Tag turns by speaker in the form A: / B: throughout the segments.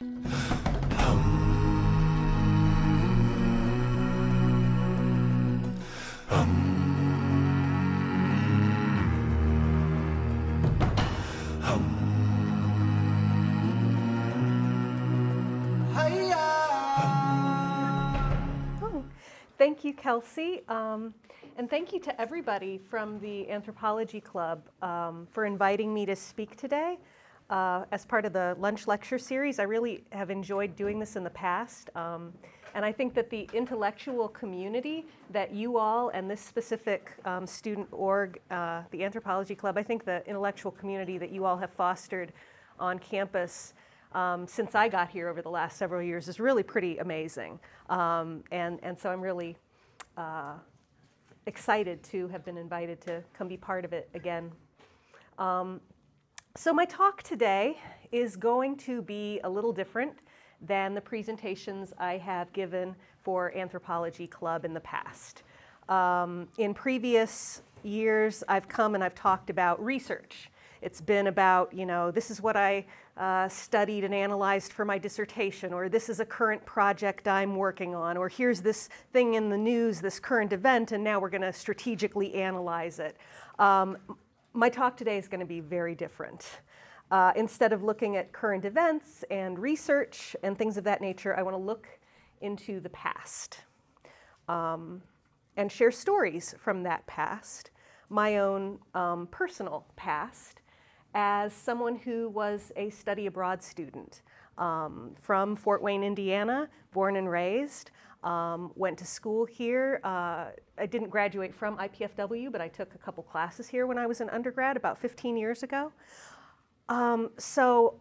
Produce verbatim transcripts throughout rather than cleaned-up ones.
A: Thank you, Kelsey, um, and thank you to everybody from the Anthropology Club um, for inviting me to speak today. Uh, as part of the lunch lecture series, I really have enjoyed doing this in the past, um, and I think that the intellectual community that you all and this specific um, student org, uh, the Anthropology Club, I think the intellectual community that you all have fostered on campus Um, since I got here over the last several years is really pretty amazing. Um, and, and so I'm really uh, excited to have been invited to come be part of it again. Um, so my talk today is going to be a little different than the presentations I have given for Anthropology Club in the past. Um, in previous years, I've come and I've talked about research. It's been about, you know, this is what I uh, studied and analyzed for my dissertation, or this is a current project I'm working on, or here's this thing in the news, this current event, and now we're going to strategically analyze it. Um, my talk today is going to be very different. Uh, instead of looking at current events and research and things of that nature, I want to look into the past um, and share stories from that past, my own um, personal past, as someone who was a study abroad student um, from Fort Wayne, Indiana, born and raised, um, went to school here. Uh, I didn't graduate from I P F W, but I took a couple classes here when I was an undergrad about fifteen years ago. Um, so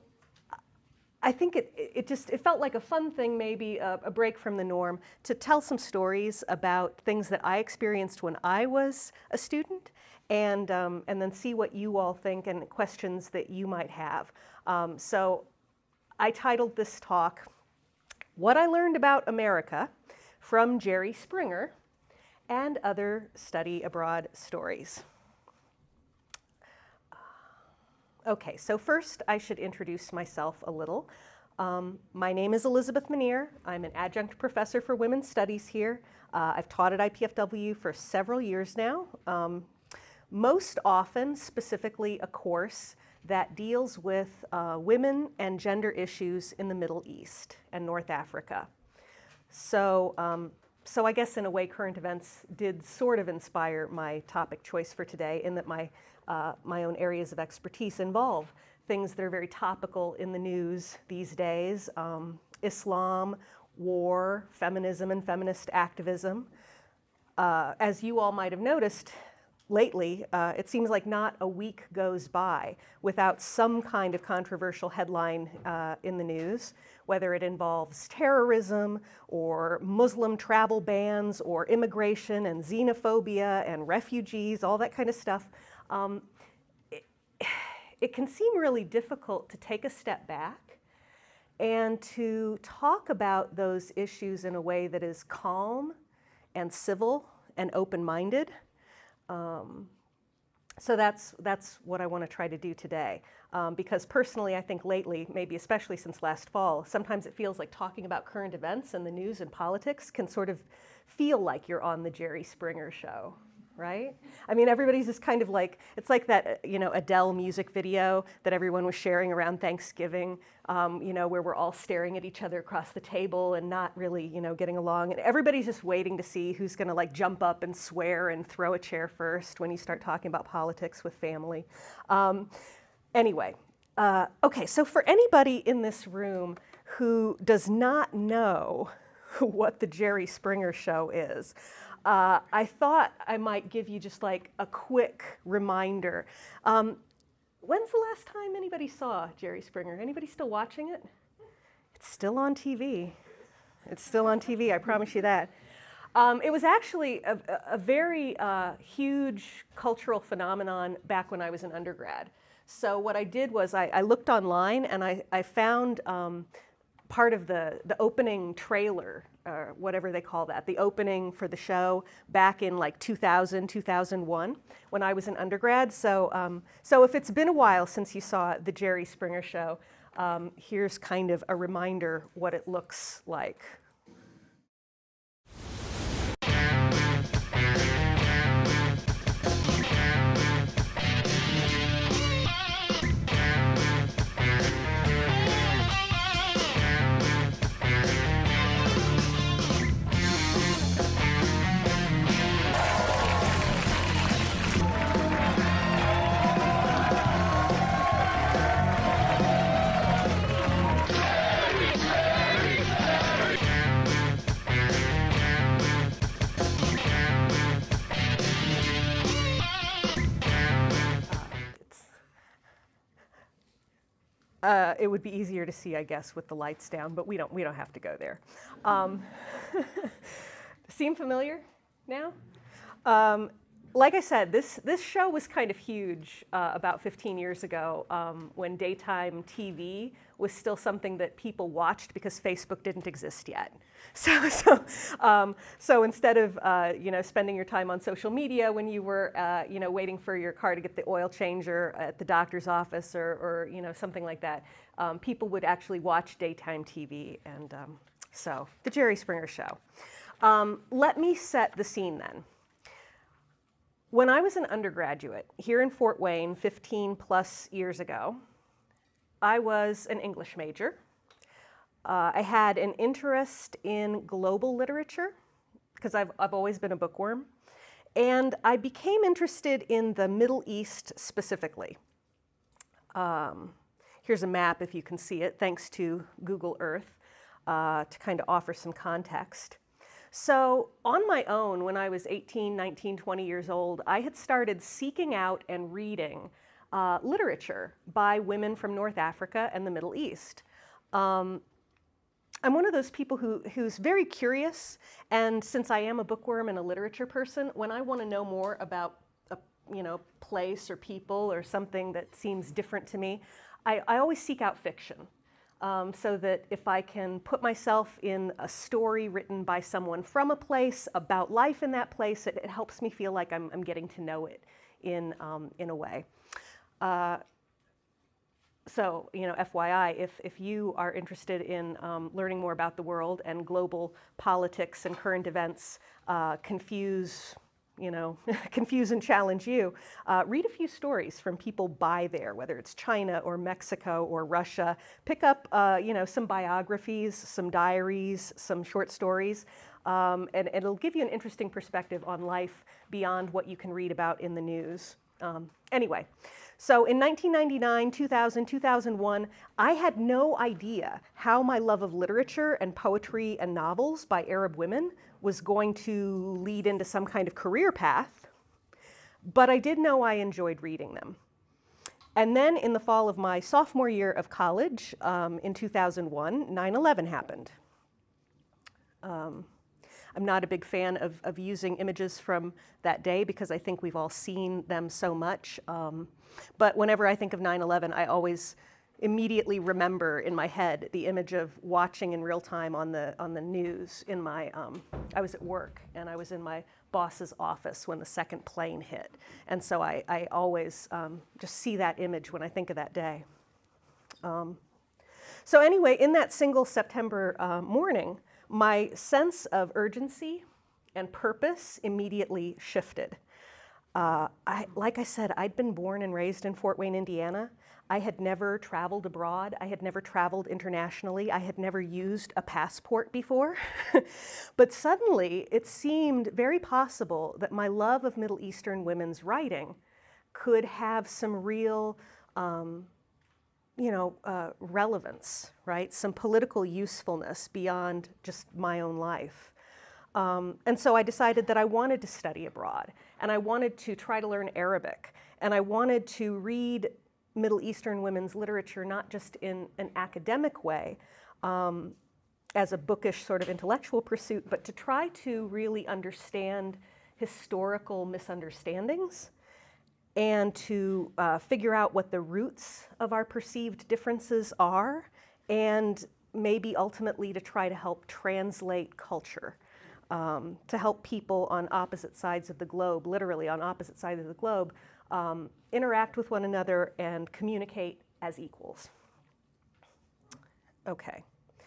A: I think it, it just, it felt like a fun thing, maybe a, a break from the norm, to tell some stories about things that I experienced when I was a student, and, um, and then see what you all think and questions that you might have. Um, so I titled this talk, What I Learned About America from Jerry Springer and Other Study Abroad Stories. Okay, so first I should introduce myself a little. Um, my name is Elizabeth Manier. I'm an adjunct professor for women's studies here. Uh, I've taught at I P F W for several years now. Um, most often, specifically a course that deals with uh, women and gender issues in the Middle East and North Africa. So, um, so I guess in a way current events did sort of inspire my topic choice for today, in that my, uh, my own areas of expertise involve things that are very topical in the news these days: um, Islam, war, feminism and feminist activism. Uh, as you all might have noticed, lately, uh, it seems like not a week goes by without some kind of controversial headline uh, in the news, whether it involves terrorism or Muslim travel bans or immigration and xenophobia and refugees, all that kind of stuff. Um, it, it can seem really difficult to take a step back and to talk about those issues in a way that is calm and civil and open-minded. Um, so that's, that's what I want to try to do today. Um, because personally, I think lately, maybe especially since last fall, sometimes it feels like talking about current events and the news and politics can sort of feel like you're on the Jerry Springer show, right? I mean, everybody's just kind of like, it's like that, you know, Adele music video that everyone was sharing around Thanksgiving, um, you know, where we're all staring at each other across the table and not really, you know, getting along. And everybody's just waiting to see who's going to like jump up and swear and throw a chair first when you start talking about politics with family. Um, anyway, uh, okay, so for anybody in this room who does not know what the Jerry Springer show is, Uh, I thought I might give you just like a quick reminder. Um, when's the last time anybody saw Jerry Springer? Anybody still watching it? It's still on T V. It's still on T V, I promise you that. Um, it was actually a, a very uh, huge cultural phenomenon back when I was an undergrad. So what I did was I, I looked online and I, I found um, part of the, the opening trailer, or whatever they call that, the opening for the show back in like two thousand, two thousand one, when I was an undergrad. So, um, so if it's been a while since you saw the Jerry Springer show, um, here's kind of a reminder what it looks like. Uh, it would be easier to see, I guess, with the lights down, but we don't, we don't have to go there. Um, seem familiar now? Um, like I said, this, this show was kind of huge uh, about fifteen years ago um, when daytime T V was still something that people watched because Facebook didn't exist yet. So, so, um, so instead of uh, you know, spending your time on social media when you were uh, you know, waiting for your car to get the oil changer at the doctor's office or, or you know, something like that, um, people would actually watch daytime T V. And um, so, The Jerry Springer Show. Um, let me set the scene then. When I was an undergraduate here in Fort Wayne fifteen plus years ago, I was an English major. Uh, I had an interest in global literature because I've, I've always been a bookworm. And I became interested in the Middle East specifically. Um, here's a map if you can see it, thanks to Google Earth, uh, to kind of offer some context. So on my own, when I was eighteen, nineteen, twenty years old, I had started seeking out and reading uh, literature by women from North Africa and the Middle East. Um, I'm one of those people who, who's very curious, and since I am a bookworm and a literature person, when I want to know more about a you know, place or people or something that seems different to me, I, I always seek out fiction. Um, so that if I can put myself in a story written by someone from a place about life in that place, it, it helps me feel like I'm, I'm getting to know it in, um, in a way. Uh, so, you know, F Y I, if, if you are interested in um, learning more about the world and global politics and current events uh, confuse you know, confuse and challenge you, uh, read a few stories from people by there, whether it's China or Mexico or Russia. Pick up, uh, you know, some biographies, some diaries, some short stories, um, and, and it'll give you an interesting perspective on life beyond what you can read about in the news. Um, anyway, so in nineteen ninety-nine, two thousand, two thousand one, I had no idea how my love of literature and poetry and novels by Arab women was going to lead into some kind of career path, but I did know I enjoyed reading them. And then in the fall of my sophomore year of college, um, in two thousand one, nine eleven happened. Um, I'm not a big fan of, of using images from that day because I think we've all seen them so much. Um, but whenever I think of nine eleven, I always immediately remember in my head the image of watching in real time on the, on the news in my, um, I was at work and I was in my boss's office when the second plane hit. And so I, I always um, just see that image when I think of that day. Um, so anyway, in that single September uh, morning, my sense of urgency and purpose immediately shifted. Uh, I, like I said, I'd been born and raised in Fort Wayne, Indiana. I had never traveled abroad. I had never traveled internationally. I had never used a passport before. But suddenly, it seemed very possible that my love of Middle Eastern women's writing could have some real um, you know, uh, relevance, right? Some political usefulness beyond just my own life. Um, and so I decided that I wanted to study abroad, and I wanted to try to learn Arabic, and I wanted to read Middle Eastern women's literature not just in an academic way, um, as a bookish sort of intellectual pursuit, but to try to really understand historical misunderstandings and to uh, figure out what the roots of our perceived differences are, and maybe ultimately to try to help translate culture, um, to help people on opposite sides of the globe, literally on opposite sides of the globe, um, interact with one another and communicate as equals. Okay.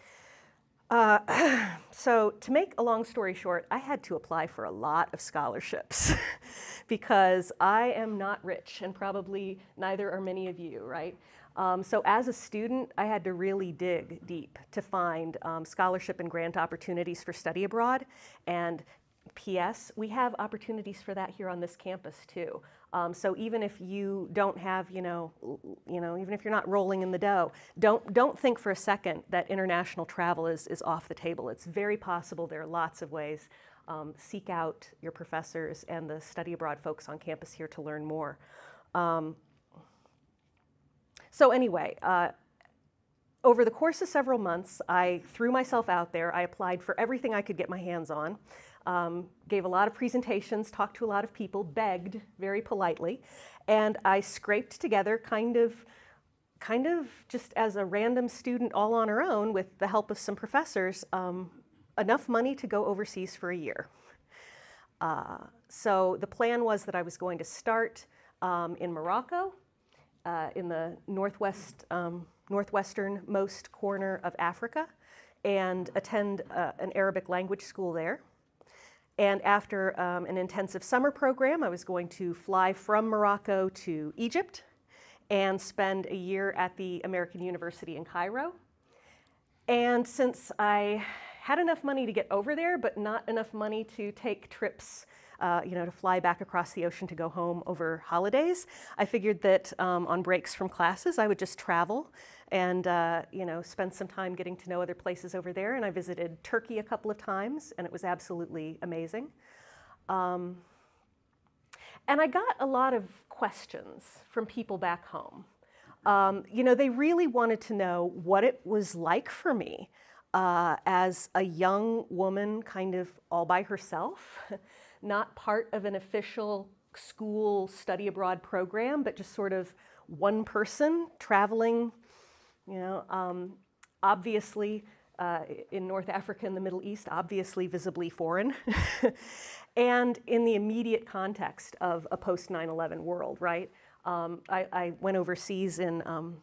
A: Uh, so to make a long story short, I had to apply for a lot of scholarships because I am not rich, and probably neither are many of you, right? Um, so as a student, I had to really dig deep to find um, scholarship and grant opportunities for study abroad. And P S, we have opportunities for that here on this campus too. Um, so even if you don't have, you know, you know, even if you're not rolling in the dough, don't don't think for a second that international travel is is off the table. It's very possible. There are lots of ways. Um, seek out your professors and the study abroad folks on campus here to learn more. Um, so anyway. Uh, Over the course of several months, I threw myself out there. I applied for everything I could get my hands on, um, gave a lot of presentations, talked to a lot of people, begged very politely, and I scraped together kind of, kind of just as a random student all on her own with the help of some professors, um, enough money to go overseas for a year. Uh, so the plan was that I was going to start um, in Morocco, uh, in the northwest, um, northwesternmost corner of Africa, and attend uh, an Arabic language school there. And after um, an intensive summer program, I was going to fly from Morocco to Egypt and spend a year at the American University in Cairo. And since I had enough money to get over there, but not enough money to take trips, uh, you know, to fly back across the ocean to go home over holidays, I figured that um, on breaks from classes, I would just travel and, uh, you know, spend some time getting to know other places over there. And I visited Turkey a couple of times, and it was absolutely amazing. Um, and I got a lot of questions from people back home. Um, you know, they really wanted to know what it was like for me uh, as a young woman kind of all by herself, not part of an official school study abroad program, but just sort of one person traveling, you know, um, obviously uh, in North Africa and the Middle East, obviously visibly foreign, and in the immediate context of a post nine eleven world, right? Um, I, I went overseas in, um,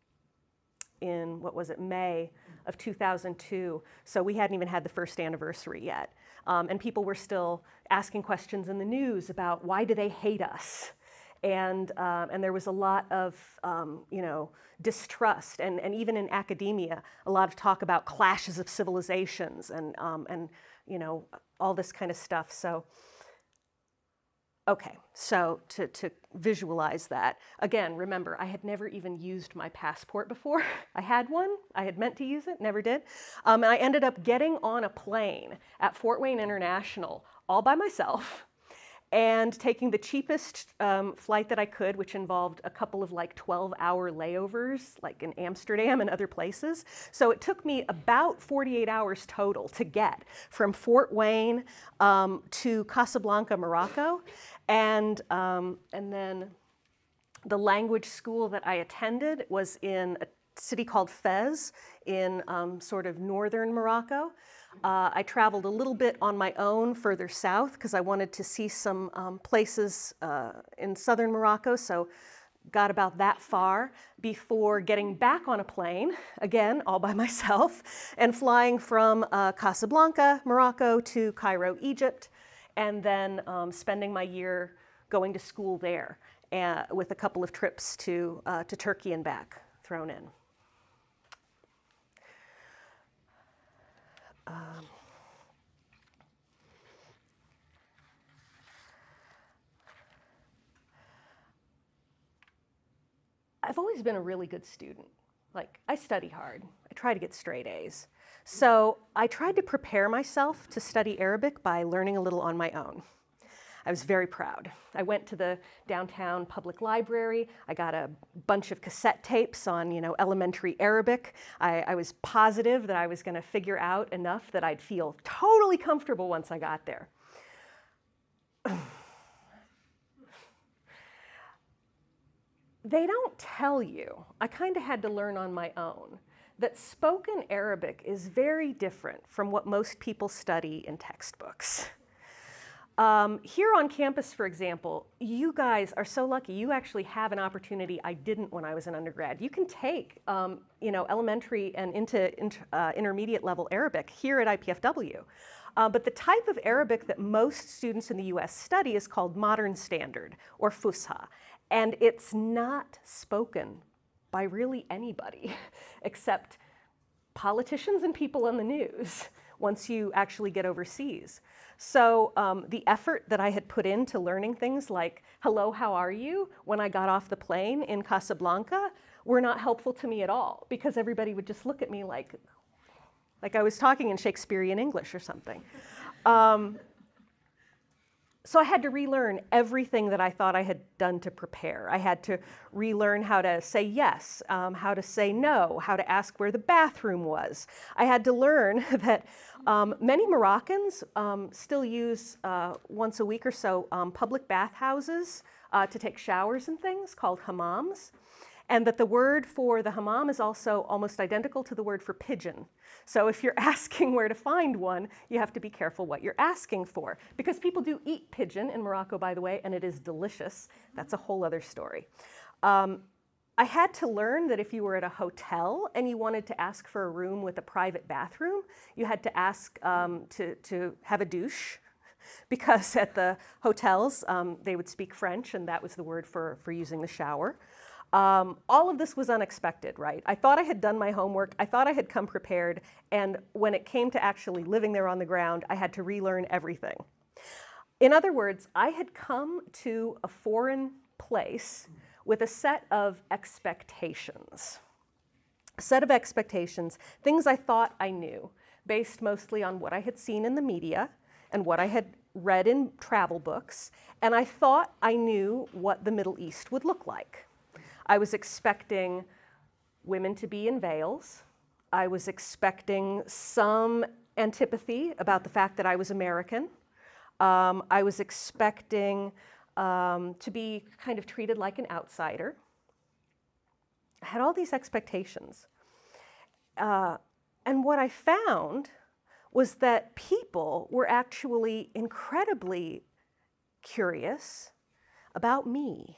A: in, what was it, May of two thousand two, so we hadn't even had the first anniversary yet. Um, and people were still asking questions in the news about why do they hate us? And, um, and there was a lot of, um, you know, distrust, and, and even in academia, a lot of talk about clashes of civilizations and, um, and you know, all this kind of stuff. So, okay, so to, to visualize that, again, remember, I had never even used my passport before. I had one, I had meant to use it, never did. Um, and I ended up getting on a plane at Fort Wayne International all by myself, and taking the cheapest um, flight that I could, which involved a couple of like twelve hour layovers, like in Amsterdam and other places. So it took me about forty-eight hours total to get from Fort Wayne um, to Casablanca, Morocco. And, um, and then the language school that I attended was in a city called Fez in um, sort of northern Morocco. Uh, I traveled a little bit on my own further south because I wanted to see some um, places uh, in southern Morocco, so got about that far before getting back on a plane, again, all by myself, and flying from uh, Casablanca, Morocco to Cairo, Egypt, and then um, spending my year going to school there uh, with a couple of trips to, uh, to Turkey and back thrown in. Um, I've always been a really good student. Like, I study hard. I try to get straight A's. So I tried to prepare myself to study Arabic by learning a little on my own. I was very proud. I went to the downtown public library. I got a bunch of cassette tapes on, you know, elementary Arabic. I, I was positive that I was going to figure out enough that I'd feel totally comfortable once I got there. They don't tell you, I kind of had to learn on my own, that spoken Arabic is very different from what most people study in textbooks. Um, here on campus, for example, you guys are so lucky. You actually have an opportunity I didn't when I was an undergrad. You can take, um, you know, elementary and into, into uh, intermediate level Arabic here at I P F W. Uh, but the type of Arabic that most students in the U S study is called Modern Standard, or Fusha. And it's not spoken by really anybody except politicians and people on the news once you actually get overseas. So um, the effort that I had put into learning things like, hello, how are you, when I got off the plane in Casablanca, were not helpful to me at all, because everybody would just look at me like, like I was talking in Shakespearean English or something. Um, So I had to relearn everything that I thought I had done to prepare. I had to relearn how to say yes, um, how to say no, how to ask where the bathroom was. I had to learn that um, many Moroccans um, still use uh, once a week or so um, public bathhouses uh, to take showers and things called hammams. And that the word for the hammam is also almost identical to the word for pigeon. So if you're asking where to find one, you have to be careful what you're asking for. Because people do eat pigeon in Morocco, by the way, and it is delicious. That's a whole other story. Um, I had to learn that if you were at a hotel and you wanted to ask for a room with a private bathroom, you had to ask um, to, to have a douche. Because at the hotels, um, they would speak French, and that was the word for, for using the shower. Um, all of this was unexpected, right? I thought I had done my homework. I thought I had come prepared. And when it came to actually living there on the ground, I had to relearn everything. In other words, I had come to a foreign place with a set of expectations. A set of expectations, things I thought I knew, based mostly on what I had seen in the media and what I had read in travel books. And I thought I knew what the Middle East would look like. I was expecting women to be in veils. I was expecting some antipathy about the fact that I was American. Um, I was expecting um, to be kind of treated like an outsider. I had all these expectations. Uh, and what I found was that people were actually incredibly curious about me.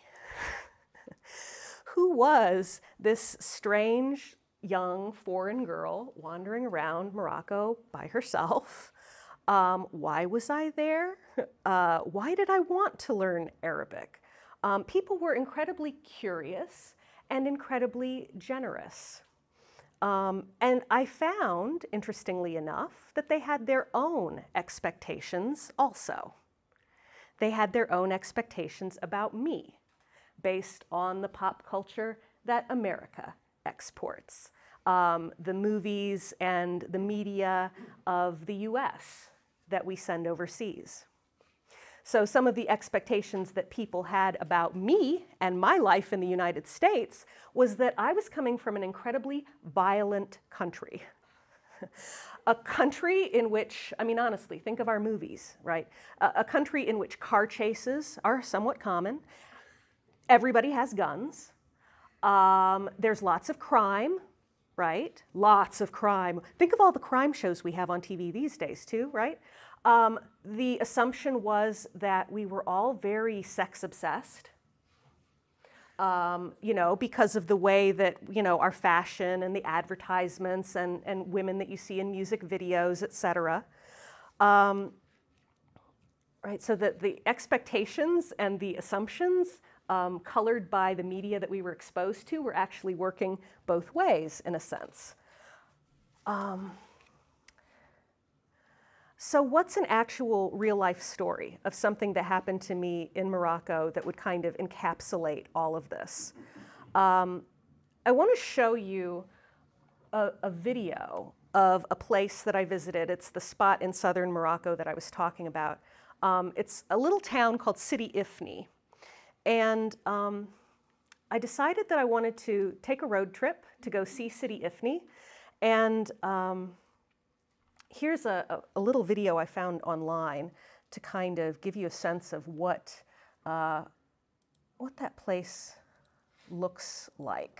A: Who was this strange, young, foreign girl wandering around Morocco by herself? Um, why was I there? Uh, why did I want to learn Arabic? Um, people were incredibly curious and incredibly generous. Um, and I found, interestingly enough, that they had their own expectations also. They had their own expectations about me, based on the pop culture that America exports, um, the movies and the media of the U S that we send overseas. So some of the expectations that people had about me and my life in the United States was that I was coming from an incredibly violent country. A country in which, I mean, honestly, think of our movies, right? A, a country in which car chases are somewhat common. Everybody has guns. Um, there's lots of crime, right? Lots of crime. Think of all the crime shows we have on T V these days too, right? Um, the assumption was that we were all very sex obsessed, um, you know, because of the way that, you know, our fashion and the advertisements and, and women that you see in music videos, et cetera. Um, right, so that the expectations and the assumptions Um, colored by the media that we were exposed to, were actually working both ways, in a sense. Um, so what's an actual real-life story of something that happened to me in Morocco that would kind of encapsulate all of this? Um, I want to show you a, a video of a place that I visited. It's the spot in southern Morocco that I was talking about. Um, it's a little town called Sidi Ifni. And um, I decided that I wanted to take a road trip to go see Sidi Ifni. And um, here's a, a, a little video I found online to kind of give you a sense of what, uh, what that place looks like.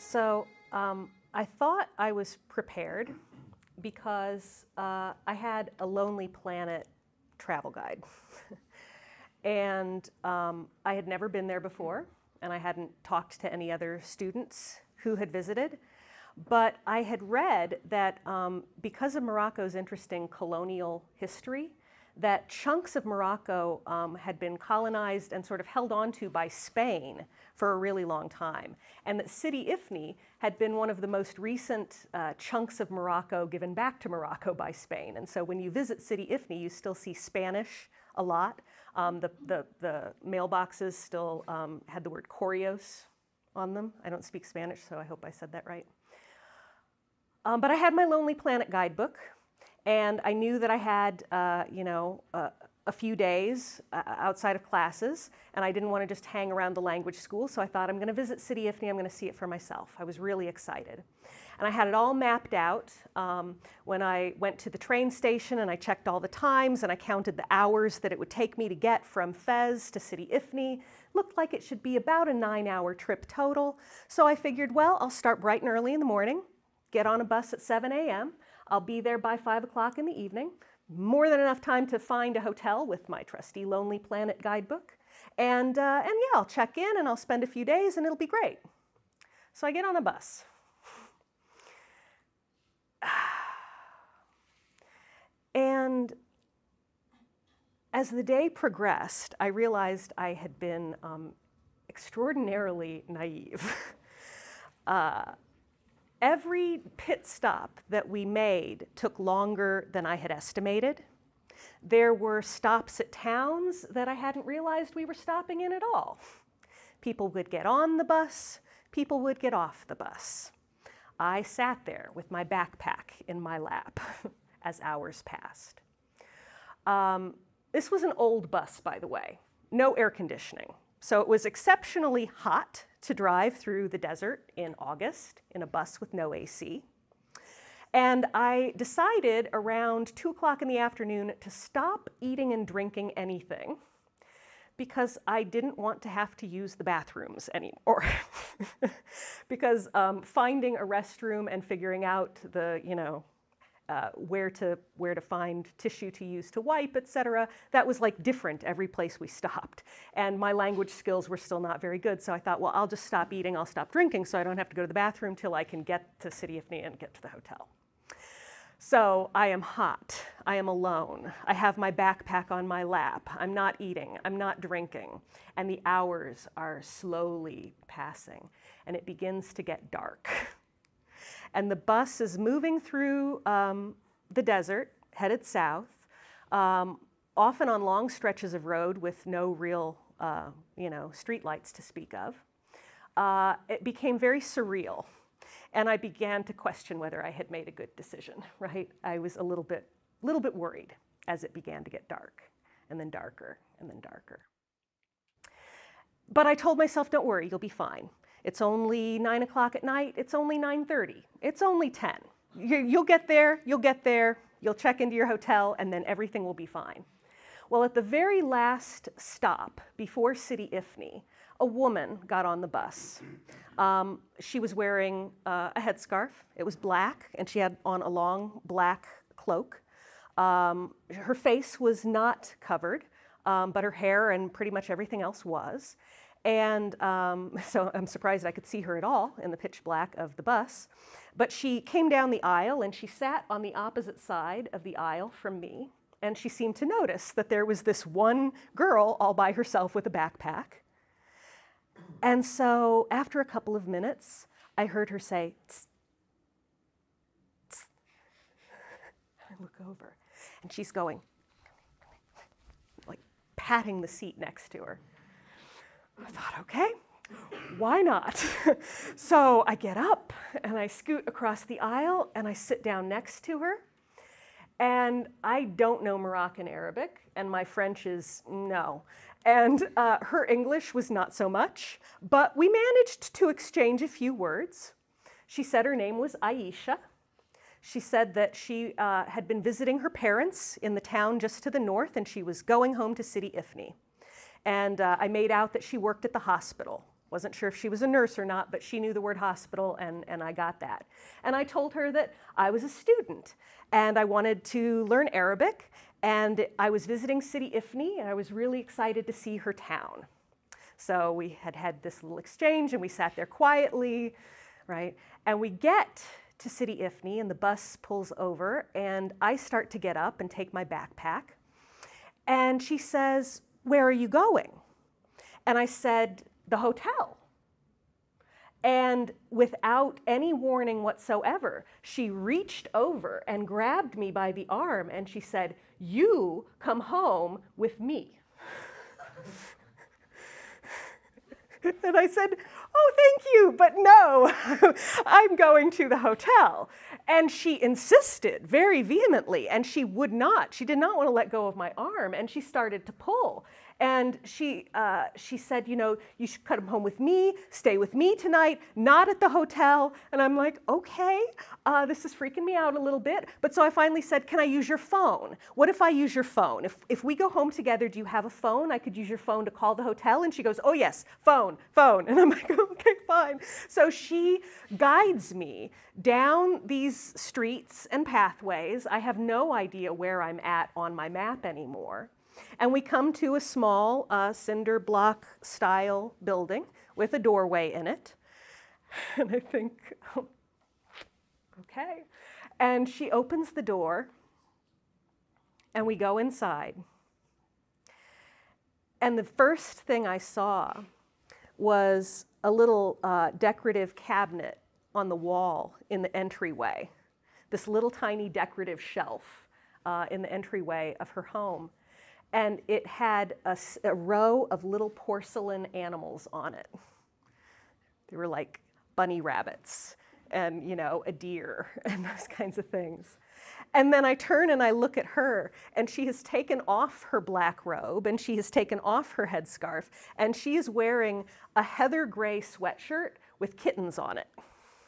A: So um, I thought I was prepared because uh, I had a Lonely Planet travel guide. And um, I had never been there before, and I hadn't talked to any other students who had visited. But I had read that um, because of Morocco's interesting colonial history, that chunks of Morocco um, had been colonized and sort of held onto by Spain for a really long time. And that Sidi Ifni had been one of the most recent uh, chunks of Morocco given back to Morocco by Spain. And so when you visit Sidi Ifni, you still see Spanish a lot. Um, the, the, the mailboxes still um, had the word Correos on them. I don't speak Spanish, so I hope I said that right. Um, but I had my Lonely Planet guidebook, and I knew that I had, uh, you know, uh, a few days uh, outside of classes, and I didn't want to just hang around the language school, so I thought, I'm going to visit Sidi Ifni, I'm going to see it for myself. I was really excited. And I had it all mapped out um, when I went to the train station, and I checked all the times, and I counted the hours that it would take me to get from Fez to Sidi Ifni. Looked like it should be about a nine-hour trip total. So I figured, well, I'll start bright and early in the morning, get on a bus at seven A M I'll be there by five o'clock in the evening. More than enough time to find a hotel with my trusty Lonely Planet guidebook. And, uh, and yeah, I'll check in and I'll spend a few days and it'll be great. So I get on a bus. And as the day progressed, I realized I had been um, extraordinarily naive. uh, Every pit stop that we made took longer than I had estimated. There were stops at towns that I hadn't realized we were stopping in at all. People would get on the bus, people would get off the bus. I sat there with my backpack in my lap as hours passed. Um, this was an old bus, by the way, no air conditioning. So it was exceptionally hot to drive through the desert in August in a bus with no A C. And I decided around two o'clock in the afternoon to stop eating and drinking anything because I didn't want to have to use the bathrooms anymore. Because um, finding a restroom and figuring out the, you know, Uh, where to where to find tissue to use to wipe, et cetera. That was like different every place we stopped. And my language skills were still not very good, so I thought, well, I'll just stop eating, I'll stop drinking, so I don't have to go to the bathroom till I can get to Sidi Ifni and get to the hotel. So I am hot, I am alone, I have my backpack on my lap, I'm not eating, I'm not drinking, and the hours are slowly passing, and it begins to get dark. And the bus is moving through um, the desert, headed south, um, often on long stretches of road with no real, uh, you know, streetlights to speak of. Uh, it became very surreal, and I began to question whether I had made a good decision, right? I was a little bit, little bit worried as it began to get dark, and then darker, and then darker. But I told myself, don't worry, you'll be fine. It's only nine o'clock at night, it's only nine thirty, it's only ten. You, you'll get there, you'll get there, you'll check into your hotel, and then everything will be fine. Well, at the very last stop before Sidi Ifni, a woman got on the bus. Um, she was wearing uh, a headscarf, it was black, and she had on a long black cloak. Um, her face was not covered, um, but her hair and pretty much everything else was. And um, so I'm surprised I could see her at all in the pitch black of the bus. But she came down the aisle and she sat on the opposite side of the aisle from me. And she seemed to notice that there was this one girl all by herself with a backpack. And so after a couple of minutes, I heard her say, tss, tss. I look over and she's going, like patting the seat next to her. I thought, okay, why not? So I get up and I scoot across the aisle and I sit down next to her. And I don't know Moroccan Arabic, and my French is no. And uh, her English was not so much, but we managed to exchange a few words. She said her name was Aisha. She said that she uh, had been visiting her parents in the town just to the north, and she was going home to Sidi Ifni. And uh, I made out that she worked at the hospital Wasn't sure if she was a nurse or not, but she knew the word hospital, and, and I got that. And I told her that I was a student, and I wanted to learn Arabic, and I was visiting Sidi Ifni, and I was really excited to see her town. So we had had this little exchange, and we sat there quietly, right? And we get to Sidi Ifni, and the bus pulls over, and I start to get up and take my backpack. And she says, "Where are you going?" And I said, "The hotel." And without any warning whatsoever, she reached over and grabbed me by the arm, and she said, "You come home with me." And I said, "Oh, thank you, but no, I'm going to the hotel." And she insisted very vehemently, and she would not. She did not want to let go of my arm, and she started to pull. And she, uh, she said, "You know, you should come home with me, stay with me tonight, not at the hotel." And I'm like, "Okay, uh, this is freaking me out a little bit." But so I finally said, "Can I use your phone? What if I use your phone? If, if we go home together, do you have a phone? I could use your phone to call the hotel." And she goes, "Oh yes, phone, phone." And I'm like, "Okay, fine." So she guides me down these streets and pathways. I have no idea where I'm at on my map anymore. And we come to a small uh, cinder block style building with a doorway in it. And I think, oh, okay. And she opens the door, and we go inside. And the first thing I saw was a little uh, decorative cabinet on the wall in the entryway, this little tiny decorative shelf uh, in the entryway of her home. And it had a, a row of little porcelain animals on it. They were like bunny rabbits and, you know, a deer and those kinds of things. And then I turn and I look at her, and she has taken off her black robe, and she has taken off her headscarf, and she is wearing a heather gray sweatshirt with kittens on it.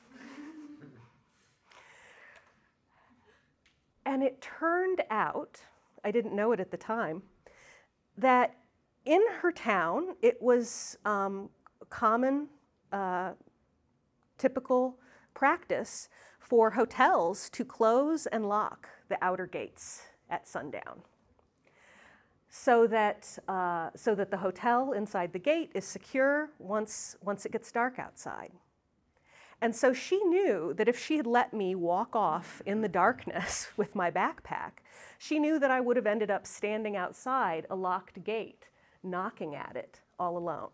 A: And it turned out, I didn't know it at the time, that in her town, it was um, common, uh, typical practice for hotels to close and lock the outer gates at sundown, so that, uh, so that the hotel inside the gate is secure once, once it gets dark outside. And so she knew that if she had let me walk off in the darkness with my backpack, she knew that I would have ended up standing outside a locked gate, knocking at it all alone.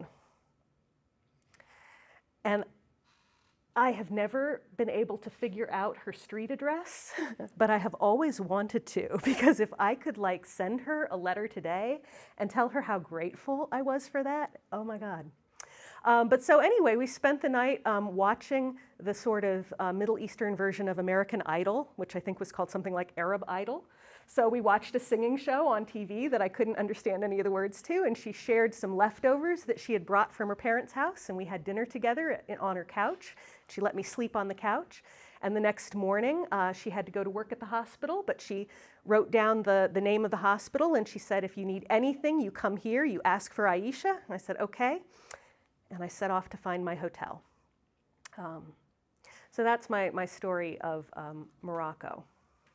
A: And I have never been able to figure out her street address, but I have always wanted to, because if I could like send her a letter today and tell her how grateful I was for that, oh my God. Um, but so anyway, we spent the night um, watching the sort of uh, Middle Eastern version of American Idol, which I think was called something like Arab Idol. So we watched a singing show on T V that I couldn't understand any of the words to, and she shared some leftovers that she had brought from her parents' house, and we had dinner together at, on her couch. She let me sleep on the couch. And the next morning, uh, she had to go to work at the hospital, but she wrote down the, the name of the hospital, and she said, "If you need anything, you come here, you ask for Aisha." And I said, "Okay." And I set off to find my hotel. Um, so that's my, my story of um, Morocco.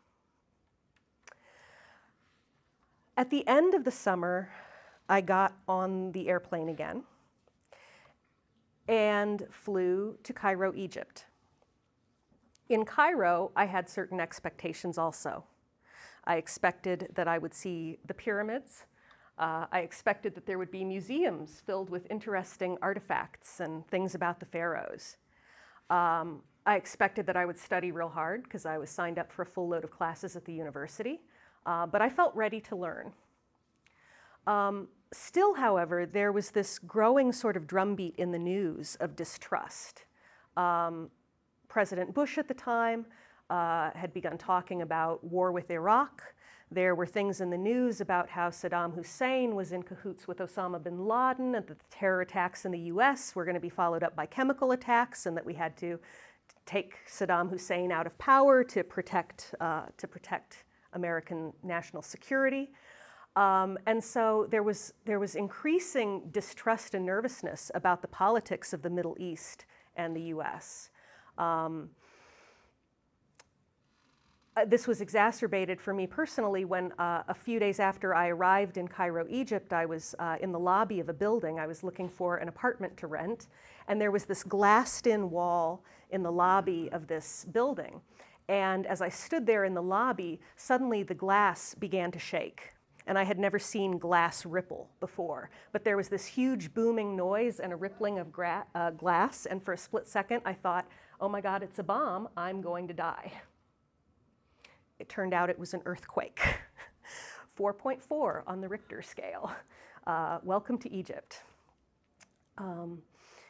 A: At the end of the summer, I got on the airplane again and flew to Cairo, Egypt. In Cairo, I had certain expectations also. I expected that I would see the pyramids. Uh, I expected that there would be museums filled with interesting artifacts and things about the pharaohs. Um, I expected that I would study real hard because I was signed up for a full load of classes at the university, uh, but I felt ready to learn. Um, still, however, there was this growing sort of drumbeat in the news of distrust. Um, President Bush at the time uh, had begun talking about war with Iraq. There were things in the news about how Saddam Hussein was in cahoots with Osama bin Laden, and that the terror attacks in the U S were going to be followed up by chemical attacks, and that we had to take Saddam Hussein out of power to protect, uh, to protect American national security. Um, and so there was, there was increasing distrust and nervousness about the politics of the Middle East and the U S. Um, uh, this was exacerbated for me personally when uh, a few days after I arrived in Cairo, Egypt, I was uh, in the lobby of a building. I was looking for an apartment to rent, and there was this glassed-in wall in the lobby of this building. And as I stood there in the lobby, suddenly the glass began to shake. And I had never seen glass ripple before. But there was this huge booming noise and a rippling of gra uh, glass, and for a split second I thought, oh my God, it's a bomb, I'm going to die. It turned out it was an earthquake, four point four on the Richter scale. Uh, welcome to Egypt. Um,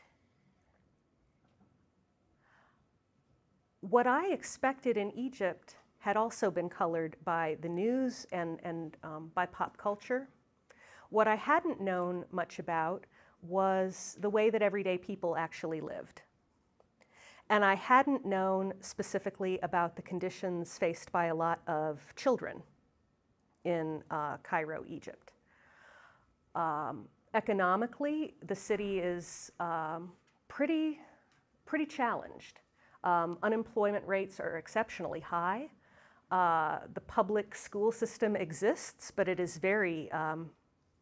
A: what I expected in Egypt had also been colored by the news and, and um, by pop culture. What I hadn't known much about was the way that everyday people actually lived. And I hadn't known specifically about the conditions faced by a lot of children in uh, Cairo, Egypt. Um, economically, the city is um, pretty, pretty challenged. Um, unemployment rates are exceptionally high. Uh, the public school system exists, but it is very, um,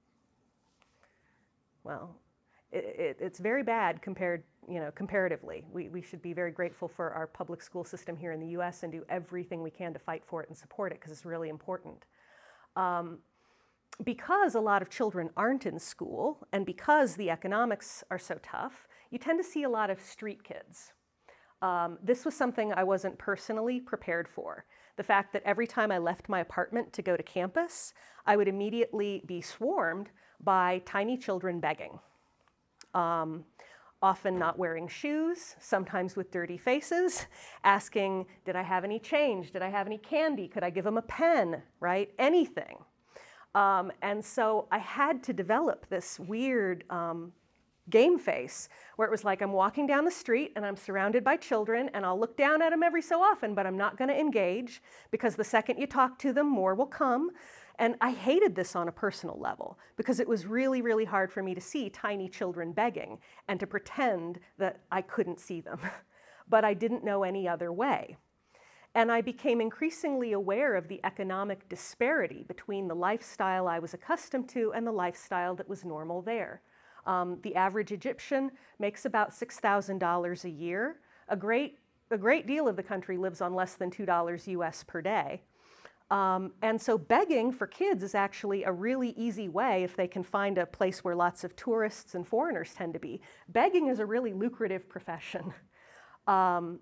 A: well, it, it, it's very bad compared, you know, comparatively. We, we should be very grateful for our public school system here in the U S and do everything we can to fight for it and support it, because it's really important. Um, because a lot of children aren't in school, and because the economics are so tough, you tend to see a lot of street kids. Um, this was something I wasn't personally prepared for. The fact that every time I left my apartment to go to campus, I would immediately be swarmed by tiny children begging. Um, often not wearing shoes, sometimes with dirty faces, asking, did I have any change? Did I have any candy? Could I give them a pen, right? Anything. Um, and so I had to develop this weird um, game face, where it was like I'm walking down the street and I'm surrounded by children, and I'll look down at them every so often, but I'm not going to engage, because the second you talk to them, more will come. And I hated this on a personal level, because it was really, really hard for me to see tiny children begging and to pretend that I couldn't see them. But I didn't know any other way. And I became increasingly aware of the economic disparity between the lifestyle I was accustomed to and the lifestyle that was normal there. Um, the average Egyptian makes about six thousand dollars a year. A great, a great deal of the country lives on less than two dollars U S per day. Um, and so begging for kids is actually a really easy way, if they can find a place where lots of tourists and foreigners tend to be. Begging is a really lucrative profession. Um,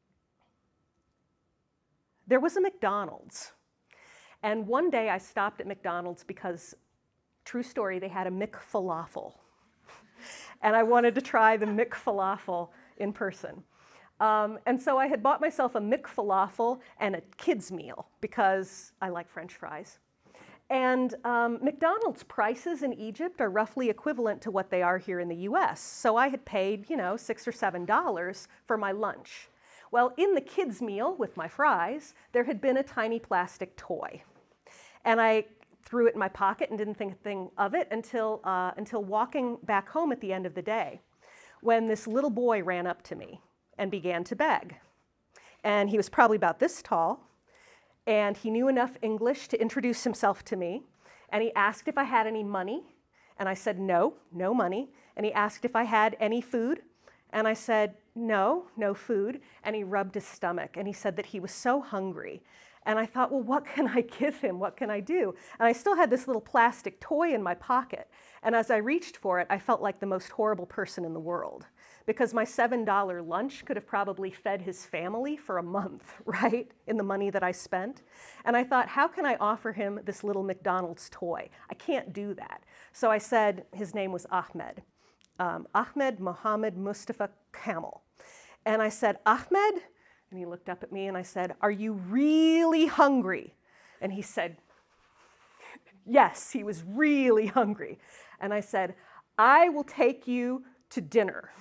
A: there was a McDonald's. And one day I stopped at McDonald's because, true story, they had a McFalafel. And I wanted to try the McFalafel in person. Um, and so I had bought myself a McFalafel and a kid's meal, because I like French fries. And um, McDonald's prices in Egypt are roughly equivalent to what they are here in the U S. So I had paid, you know, six or seven dollars for my lunch. Well, in the kid's meal with my fries, there had been a tiny plastic toy. And I threw it in my pocket and didn't think a thing of it until, uh, until walking back home at the end of the day, when this little boy ran up to me and began to beg. And he was probably about this tall, and he knew enough English to introduce himself to me. And he asked if I had any money, and I said, no, no money. And he asked if I had any food, and I said, no, no food. And he rubbed his stomach, and he said that he was so hungry. And I thought, well, what can I give him? What can I do? And I still had this little plastic toy in my pocket. And as I reached for it, I felt like the most horrible person in the world, because my seven dollar lunch could have probably fed his family for a month, right, in the money that I spent. And I thought, how can I offer him this little McDonald's toy? I can't do that. So I said, his name was Ahmed, um, Ahmed Mohammed Mustafa Kamel. And I said, Ahmed? And he looked up at me and I said, are you really hungry? And he said, yes, he was really hungry. And I said, I will take you to dinner.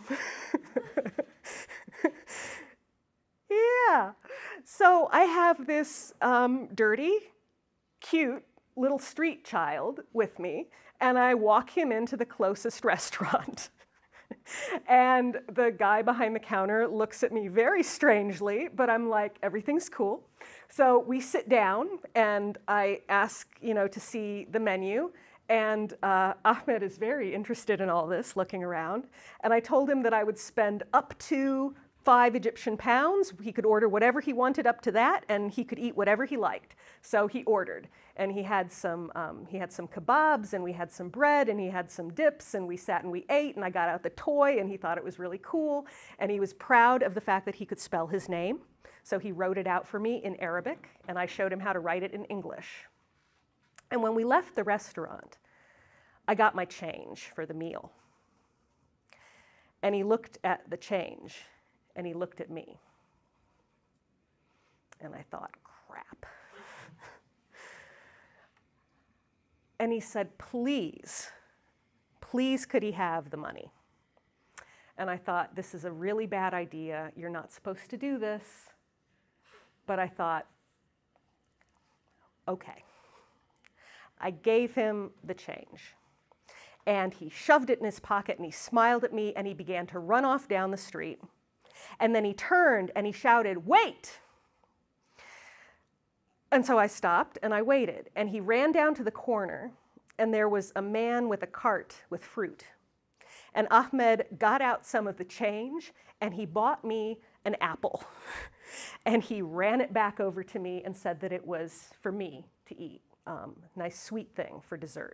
A: Yeah. So I have this um, dirty, cute little street child with me, and I walk him into the closest restaurant. And the guy behind the counter looks at me very strangely, but I'm like, everything's cool. So we sit down, and I ask, you know, to see the menu. And uh, Ahmed is very interested in all this, looking around. And I told him that I would spend up to five Egyptian pounds. He could order whatever he wanted up to that, and he could eat whatever he liked. So he ordered, and he had some um, he had some kebabs, and we had some bread, and he had some dips, and we sat and we ate, and I got out the toy, and he thought it was really cool, and he was proud of the fact that he could spell his name. So he wrote it out for me in Arabic, and I showed him how to write it in English. And when we left the restaurant, I got my change for the meal. And he looked at the change, and he looked at me. And I thought, crap. And he said, please, please could he have the money? And I thought, this is a really bad idea. You're not supposed to do this. But I thought, okay. I gave him the change. And he shoved it in his pocket, and he smiled at me, and he began to run off down the street. And then he turned, and he shouted, wait! And so I stopped, and I waited. And he ran down to the corner, and there was a man with a cart with fruit. And Ahmed got out some of the change, and he bought me an apple. And he ran it back over to me and said that it was for me to eat. Um, nice sweet thing for dessert.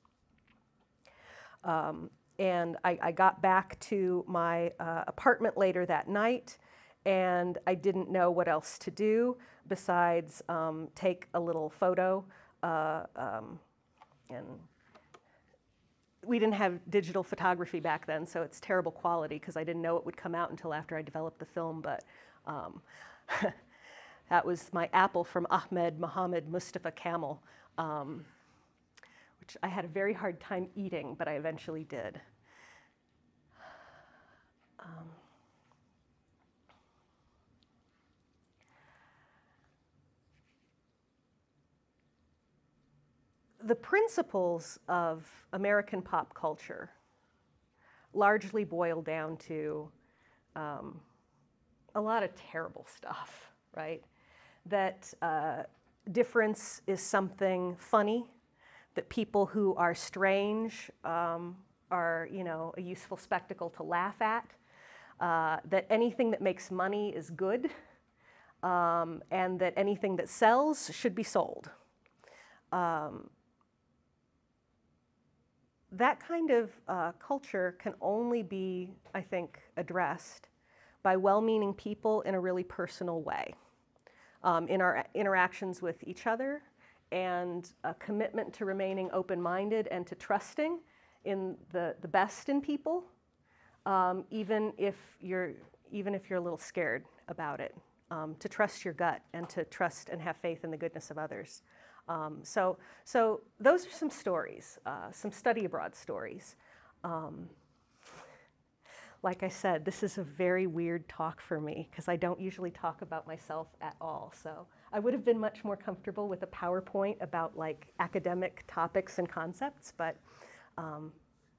A: Um, and I, I got back to my uh, apartment later that night, and I didn't know what else to do besides um, take a little photo. Uh, um, and we didn't have digital photography back then, so it's terrible quality because I didn't know it would come out until after I developed the film. But um, that was my apple from Ahmed Mohammed Mustafa Camel, um, which I had a very hard time eating, but I eventually did. Um, the principles of American pop culture largely boil down to um, a lot of terrible stuff, right? That uh, difference is something funny, that people who are strange um, are, you know, a useful spectacle to laugh at, uh, that anything that makes money is good, um, and that anything that sells should be sold. Um, that kind of uh, culture can only be, I think, addressed by well-meaning people in a really personal way, um, in our interactions with each other, and a commitment to remaining open-minded and to trusting in the, the best in people, um, even if you're even if you're a little scared about it, um, to trust your gut and to trust and have faith in the goodness of others. Um, so, so those are some stories, uh, some study abroad stories. Um, like I said, this is a very weird talk for me because I don't usually talk about myself at all. So I would have been much more comfortable with a PowerPoint about like academic topics and concepts, but um,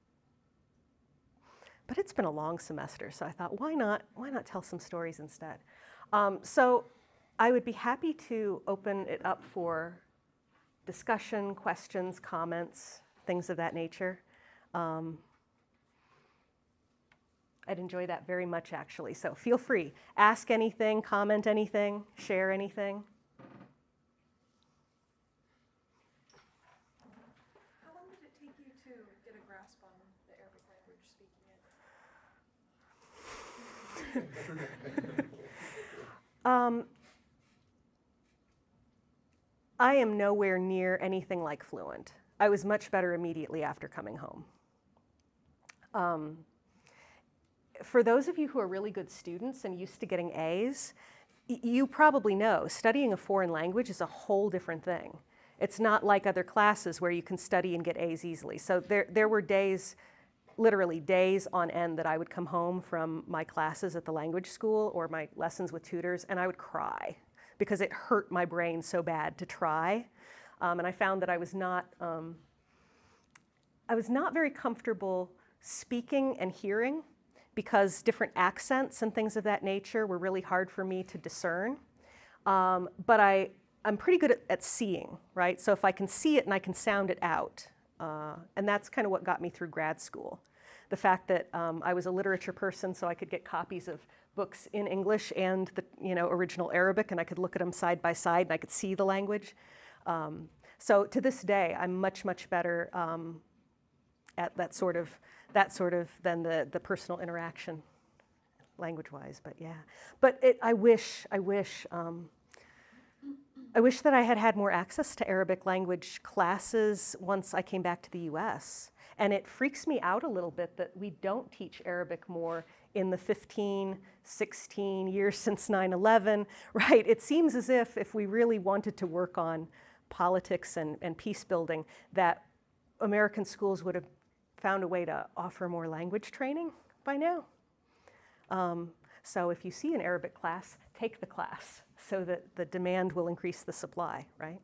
A: but it's been a long semester, so I thought, why not? Why not tell some stories instead? Um, so I would be happy to open it up for discussion, questions, comments, things of that nature. Um, I'd enjoy that very much, actually. So feel free. Ask anything, comment anything, share anything.
B: How long did it take you to get a grasp on the Arabic language, speaking it?
A: um, I am nowhere near anything like fluent. I was much better immediately after coming home. Um, for those of you who are really good students and used to getting A's, you probably know studying a foreign language is a whole different thing. It's not like other classes where you can study and get A's easily. So there, there were days, literally days on end, that I would come home from my classes at the language school or my lessons with tutors, and I would cry because it hurt my brain so bad to try. Um, and I found that I was not, um, I was not very comfortable speaking and hearing because different accents and things of that nature were really hard for me to discern. Um, but I, I'm pretty good at, at seeing, right? So if I can see it and I can sound it out, uh, and that's kind of what got me through grad school. The fact that um, I was a literature person, so I could get copies of books in English and the you know, original Arabic, and I could look at them side by side, and I could see the language. Um, so to this day, I'm much, much better um, at that sort of, that sort of than the, the personal interaction, language-wise, but yeah. But it, I wish, I wish, um, I wish that I had had more access to Arabic language classes once I came back to the U S. And it freaks me out a little bit that we don't teach Arabic more in the fifteen, sixteen years since nine eleven, right? It seems as if if we really wanted to work on politics and, and peace building, that American schools would have found a way to offer more language training by now. Um, so if you see an Arabic class, take the class so that the demand will increase the supply, right?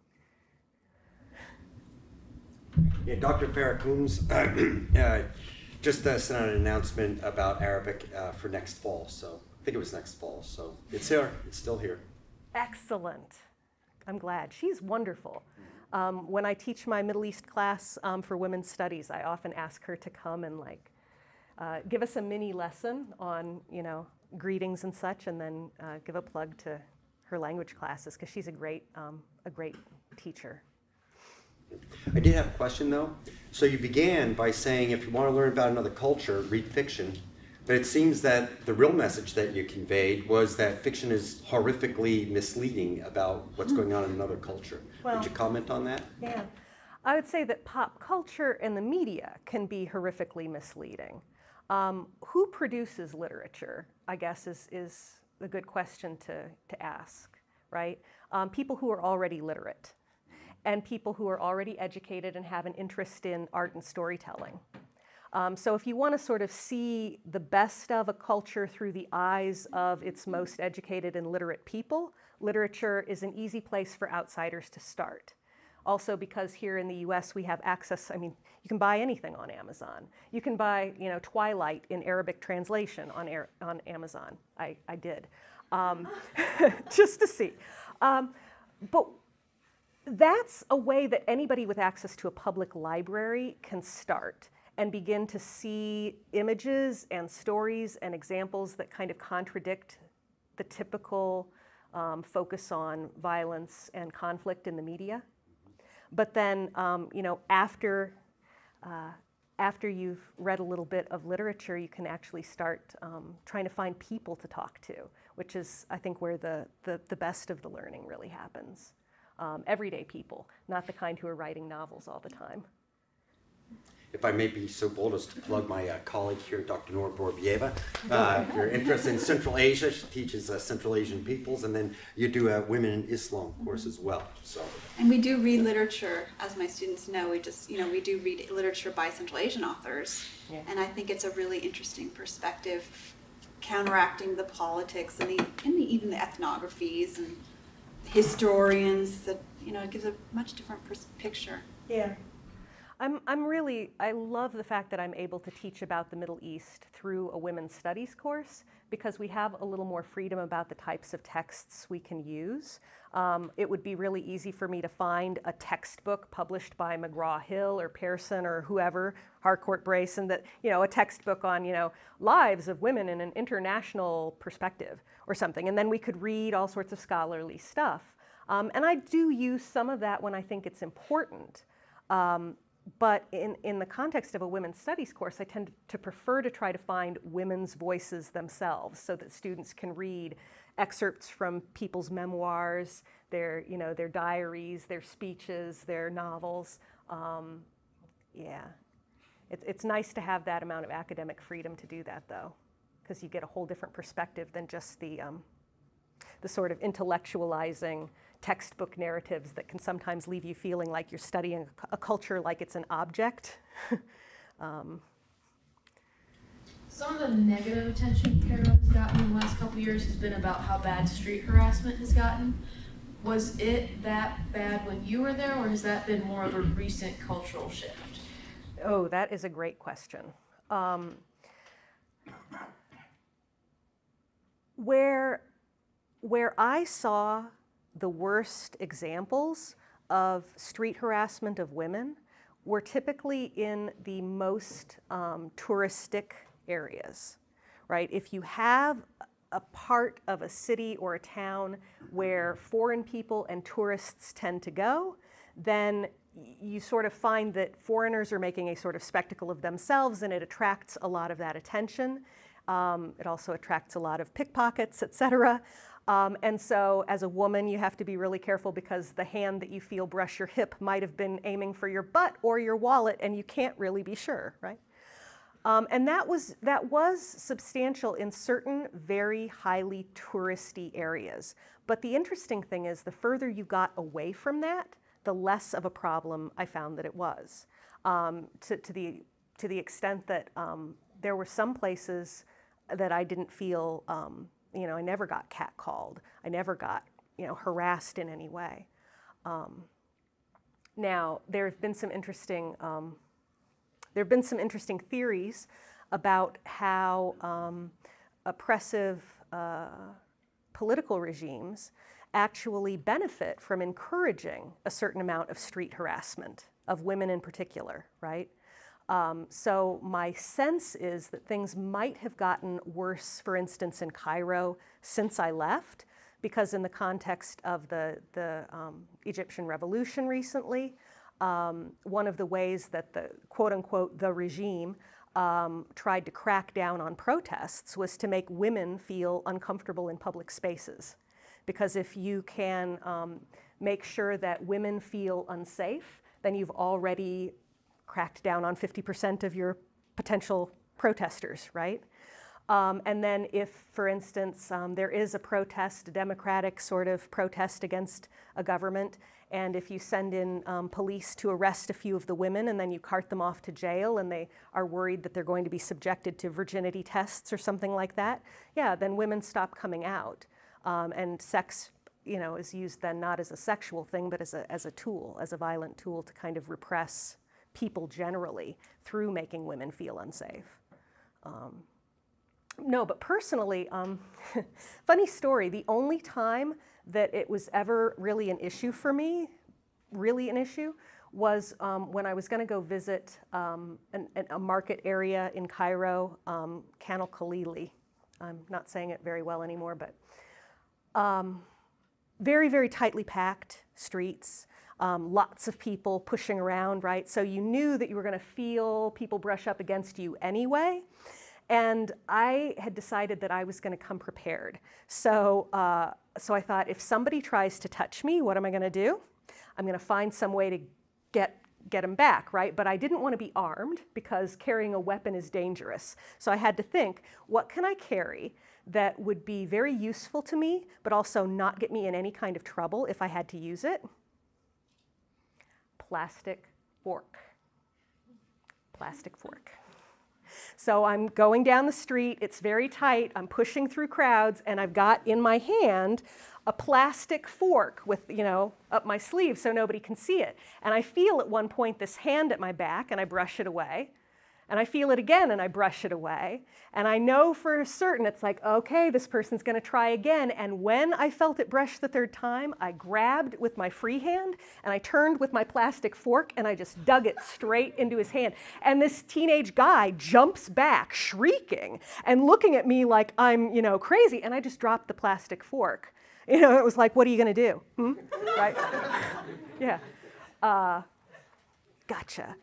C: Yeah, Doctor Farah Coombs uh, uh, just uh, sent out an announcement about Arabic uh, for next fall. So I think it was next fall. So it's here. It's still here.
A: Excellent. I'm glad. She's wonderful. Um, when I teach my Middle East class um, for women's studies, I often ask her to come and like uh, give us a mini lesson on, you know, greetings and such, and then uh, give a plug to her language classes because she's a great, um, a great teacher.
C: I did have a question though. So you began by saying if you want to learn about another culture, read fiction. But it seems that the real message that you conveyed was that fiction is horrifically misleading about what's going on in another culture.
A: Well,
C: Would you comment on that?
A: Yeah. I would say that pop culture and the media can be horrifically misleading. Um, who produces literature, I guess, is, is a good question to, to ask, right? Um, people who are already literate and people who are already educated and have an interest in art and storytelling. Um, so if you want to sort of see the best of a culture through the eyes of its most educated and literate people, literature is an easy place for outsiders to start. Also because here in the U S we have access, I mean, you can buy anything on Amazon. You can buy, you know, Twilight in Arabic translation on, Air, on Amazon. I, I did, um, just to see. Um, but that's a way that anybody with access to a public library can start and begin to see images and stories and examples that kind of contradict the typical um, focus on violence and conflict in the media. But then, um, you know, after, uh, after you've read a little bit of literature, you can actually start um, trying to find people to talk to, which is, I think, where the, the, the best of the learning really happens. Um, everyday people, not the kind who are writing novels all the time.
C: If I may be so bold as to plug my uh, colleague here, Doctor Nora Borobieva. Uh, if you're interested in Central Asia, she teaches uh, Central Asian peoples, and then you do a Women in Islam course as well. So.
D: And we do read literature, as my students know. We just, you know, we do read literature by Central Asian authors, yeah. And I think it's a really interesting perspective, counteracting the politics and the, and the even the ethnographies and historians. That you know, it gives a much different pers picture.
A: Yeah. I'm, I'm really, I love the fact that I'm able to teach about the Middle East through a women's studies course because we have a little more freedom about the types of texts we can use. Um, it would be really easy for me to find a textbook published by McGraw-Hill or Pearson or whoever, Harcourt Brace, and that, you know, a textbook on, you know, lives of women in an international perspective or something. And then we could read all sorts of scholarly stuff. Um, and I do use some of that when I think it's important. Um, But in, in the context of a women's studies course, I tend to prefer to try to find women's voices themselves so that students can read excerpts from people's memoirs, their, you know, their diaries, their speeches, their novels. Um, yeah, it, it's nice to have that amount of academic freedom to do that, though, because you get a whole different perspective than just the, um, the sort of intellectualizing textbook narratives that can sometimes leave you feeling like you're studying a culture like it's an object. um,
E: Some of the negative attention Carol has gotten in the last couple of years has been about how bad street harassment has gotten. was it that bad when you were there, or has that been more of a recent cultural shift?
A: Oh, that is a great question. Um, where, where I saw the worst examples of street harassment of women were typically in the most um, touristic areas, right? If you have a part of a city or a town where foreign people and tourists tend to go, then you sort of find that foreigners are making a sort of spectacle of themselves, and it attracts a lot of that attention. Um, it also attracts a lot of pickpockets, et cetera. Um, and so as a woman, you have to be really careful because the hand that you feel brush your hip might have been aiming for your butt or your wallet, and you can't really be sure, right? Um, and that was, that was substantial in certain very highly touristy areas. But the interesting thing is the further you got away from that, the less of a problem I found that it was. Um, to, to, the, to the extent that um, there were some places that I didn't feel, um, you know, I never got catcalled. I never got, you know, harassed in any way. Um, now, there have been some interesting, um, there have been some interesting theories about how um, oppressive uh, political regimes actually benefit from encouraging a certain amount of street harassment of women in particular, right? Um, so my sense is that things might have gotten worse, for instance, in Cairo since I left, because in the context of the, the um, Egyptian revolution recently, um, one of the ways that the quote unquote the regime um, tried to crack down on protests was to make women feel uncomfortable in public spaces. Because if you can um, make sure that women feel unsafe, then you've already cracked down on fifty percent of your potential protesters, right? Um, and then if, for instance, um, there is a protest, a democratic sort of protest against a government, and if you send in um, police to arrest a few of the women and then you cart them off to jail and they are worried that they're going to be subjected to virginity tests or something like that, yeah, then women stop coming out. Um, and sex, you know, is used then not as a sexual thing, but as a, as a tool, as a violent tool to kind of repress people generally through making women feel unsafe. Um, no, but personally, um, funny story, the only time that it was ever really an issue for me, really an issue, was um, when I was gonna go visit um, an, an, a market area in Cairo, um, Khan el-Khalili. I'm not saying it very well anymore, but um, very, very tightly packed streets. Um, lots of people pushing around, right? So you knew that you were going to feel people brush up against you anyway. And I had decided that I was going to come prepared. So, uh, so I thought, if somebody tries to touch me, what am I going to do? I'm going to find some way to get, get them back, right? But I didn't want to be armed because carrying a weapon is dangerous. So I had to think, what can I carry that would be very useful to me, but also not get me in any kind of trouble if I had to use it? Plastic fork. Plastic fork. So I'm going down the street, it's very tight, I'm pushing through crowds, and I've got in my hand a plastic fork with, you know, up my sleeve so nobody can see it. And I feel at one point this hand at my back, and I brush it away. And I feel it again, and I brush it away. And I know for certain, it's like, okay, this person's gonna try again. And when I felt it brush the third time, I grabbed with my free hand, and I turned with my plastic fork, and I just dug it straight into his hand. And this teenage guy jumps back, shrieking, and looking at me like I'm, you know, crazy. And I just dropped the plastic fork. You know, it was like, what are you gonna do? Hmm? Right? Yeah. Uh, gotcha.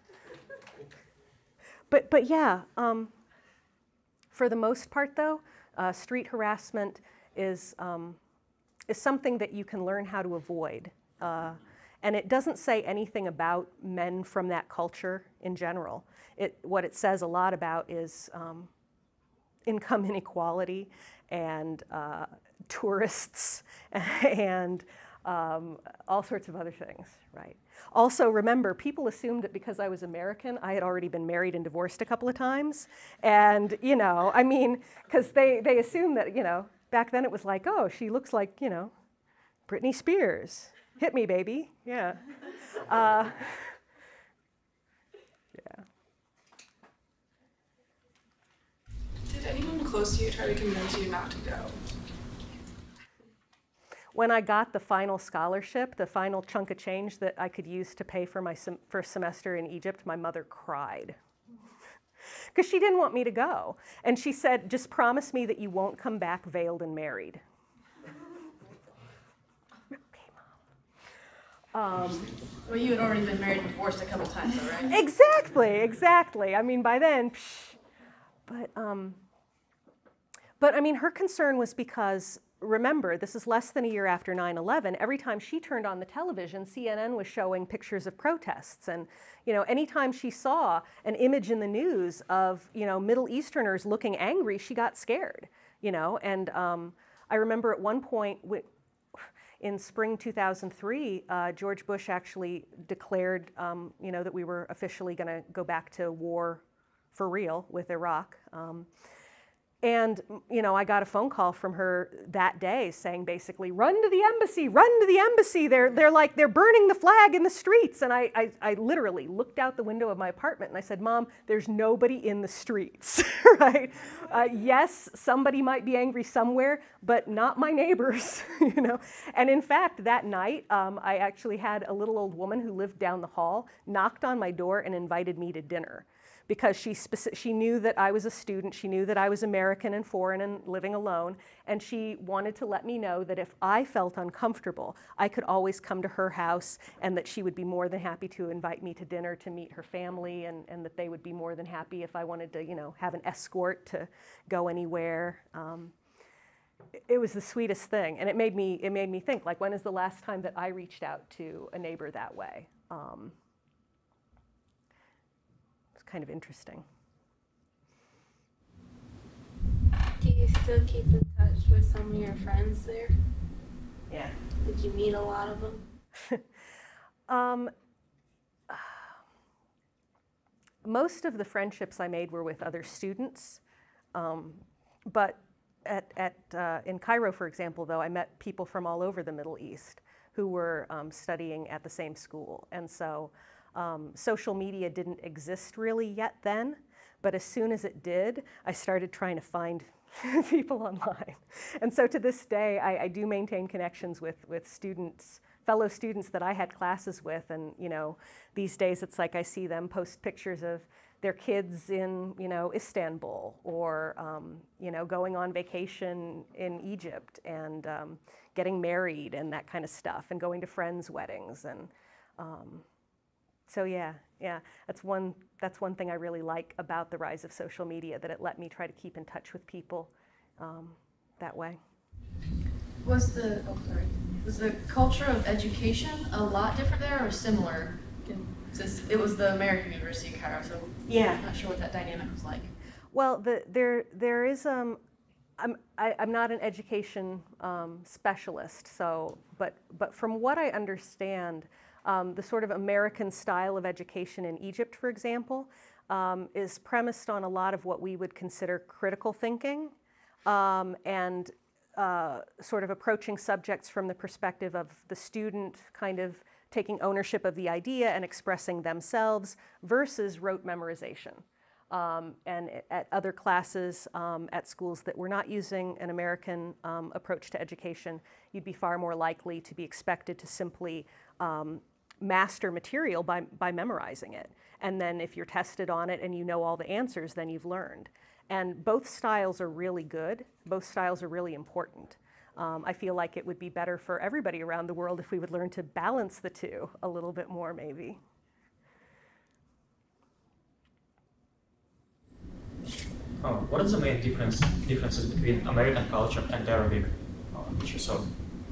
A: But, but yeah, um, for the most part though, uh, street harassment is, um, is something that you can learn how to avoid. Uh, and it doesn't say anything about men from that culture in general. It, what it says a lot about is um, income inequality and uh, tourists and um, all sorts of other things, right? Also, remember, people assumed that because I was American, I had already been married and divorced a couple of times. And, you know, I mean, because they, they assumed that, you know, back then it was like, oh, she looks like, you know, Britney Spears, hit me, baby. Yeah. Uh, yeah.
B: Did anyone close to you try to convince you not to go?
A: When I got the final scholarship, the final chunk of change that I could use to pay for my sem- first semester in Egypt, my mother cried. Because she didn't want me to go. And she said, just promise me that you won't come back veiled and married. Okay, Mom. Um,
E: Well, you had already been married and divorced a couple times, though, right?
A: exactly, exactly. I mean, by then, psh, but, um, but I mean, her concern was because, remember, this is less than a year after nine eleven. Every time she turned on the television, C N N was showing pictures of protests. And, you know, anytime she saw an image in the news of, you know, Middle Easterners looking angry, she got scared, you know. And um, I remember at one point in spring two thousand three, uh, George Bush actually declared, um, you know, that we were officially going to go back to war for real with Iraq. Um, And, you know, I got a phone call from her that day saying basically, run to the embassy, run to the embassy. They're, they're like, they're burning the flag in the streets. And I, I, I literally looked out the window of my apartment and I said, Mom, there's nobody in the streets, right? Uh, yes, somebody might be angry somewhere, but not my neighbors, you know? And in fact, that night, um, I actually had a little old woman who lived down the hall, knocked on my door and invited me to dinner. Because she, speci- she knew that I was a student, she knew that I was American and foreign and living alone, and she wanted to let me know that if I felt uncomfortable, I could always come to her house and that she would be more than happy to invite me to dinner to meet her family, and, and that they would be more than happy if I wanted to, you know, have an escort to go anywhere. Um, it was the sweetest thing, and it made me, it made me think, like, when is the last time that I reached out to a neighbor that way? Um, kind of interesting.
F: Do you still keep in touch with some of your friends there?
A: Yeah.
F: Did you meet a lot of them?
A: um, most of the friendships I made were with other students, um, but at, at, uh, in Cairo, for example, though, I met people from all over the Middle East who were um, studying at the same school. And so Um, social media didn't exist really yet then, but as soon as it did, I started trying to find people online. And so to this day, I, I do maintain connections with, with students, fellow students that I had classes with, and you know, these days it's like I see them post pictures of their kids in, you know, Istanbul, or um, you know, going on vacation in Egypt, and um, getting married and that kind of stuff, and going to friends' weddings. And um, So yeah, yeah, that's one, that's one thing I really like about the rise of social media, that it let me try to keep in touch with people um, that way.
E: Was the, oh sorry, was the culture of education a lot different there or similar? Since it was the American University in Cairo, so
A: Yeah.
E: I'm not sure what that dynamic was like.
A: Well, the, there, there is, um, I'm, I, I'm not an education um, specialist, so, but, but from what I understand, Um, the sort of American style of education in Egypt, for example, um, is premised on a lot of what we would consider critical thinking, um, and uh, sort of approaching subjects from the perspective of the student kind of taking ownership of the idea and expressing themselves, versus rote memorization. Um, and at other classes um, at schools that were not using an American um, approach to education, you'd be far more likely to be expected to simply um, master material by, by memorizing it. And then if you're tested on it and you know all the answers, then you've learned. And both styles are really good. Both styles are really important. Um, I feel like it would be better for everybody around the world if we would learn to balance the two a little bit more, maybe.
G: Oh, what is the main difference differences between American culture and Arabic, uh, which you saw?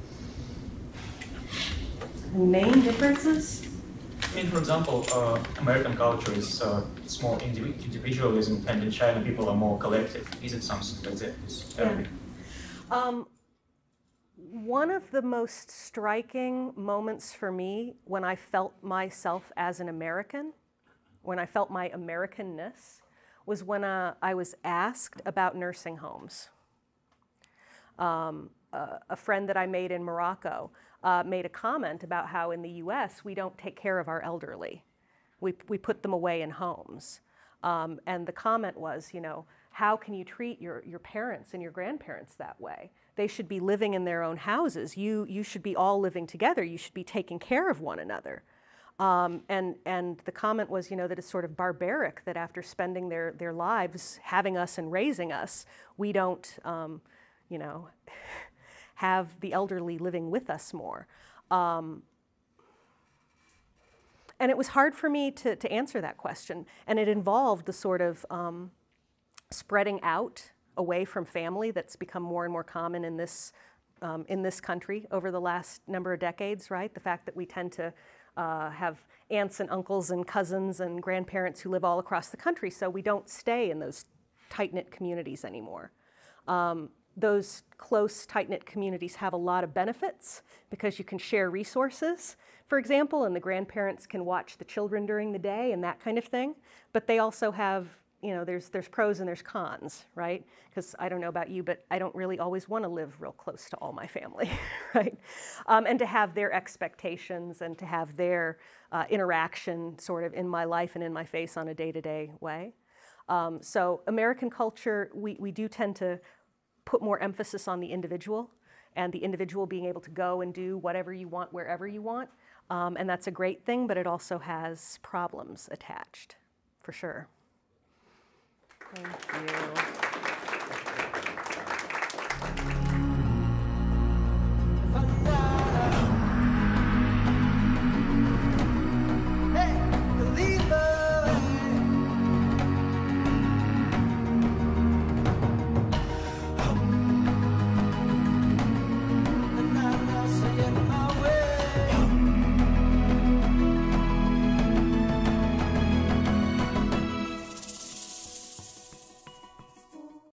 A: Main differences?
G: I mean, for example, uh, American culture is uh, it's more indiv- individualism, and in China people are more collective. Is it something like that? Is Arabic?
A: Yeah. Um, one of the most striking moments for me when I felt myself as an American, when I felt my Americanness, was when uh, I was asked about nursing homes. Um, uh, a friend that I made in Morocco uh, made a comment about how in the U S we don't take care of our elderly. We, we put them away in homes. Um, and the comment was, you know, how can you treat your, your parents and your grandparents that way? They should be living in their own houses. You, you should be all living together. You should be taking care of one another. Um, and, and the comment was, you know, that it's sort of barbaric that after spending their, their lives having us and raising us, we don't, um, you know, have the elderly living with us more. Um, and it was hard for me to, to answer that question. And it involved the sort of um, spreading out away from family that's become more and more common in this, um, in this country over the last number of decades, right? The fact that we tend to uh, have aunts and uncles and cousins and grandparents who live all across the country, so we don't stay in those tight-knit communities anymore. Um, those close, tight-knit communities have a lot of benefits because you can share resources, for example, and the grandparents can watch the children during the day and that kind of thing, but they also have, you know, there's, there's pros and there's cons, right? Because I don't know about you, but I don't really always want to live real close to all my family, right? Um, and to have their expectations and to have their uh, interaction sort of in my life and in my face on a day-to-day way. Um, so American culture, we, we do tend to put more emphasis on the individual and the individual being able to go and do whatever you want, wherever you want. Um, and that's a great thing, but it also has problems attached, for sure. Thank you.